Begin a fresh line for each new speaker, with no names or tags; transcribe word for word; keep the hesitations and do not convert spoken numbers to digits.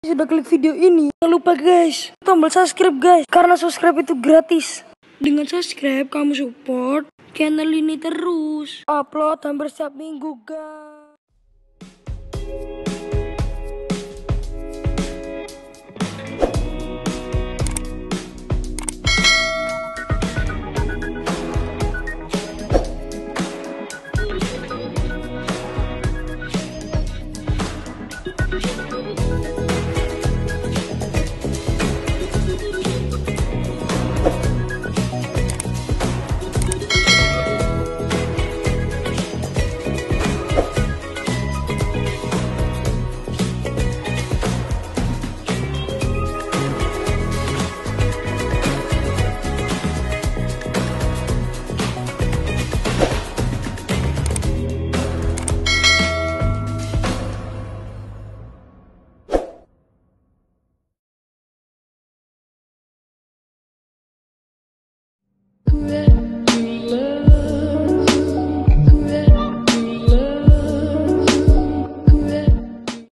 Sudah klik video ini, jangan lupa guys, tombol subscribe guys, karena subscribe itu gratis. Dengan subscribe, kamu support channel ini terus upload hampir setiap minggu guys.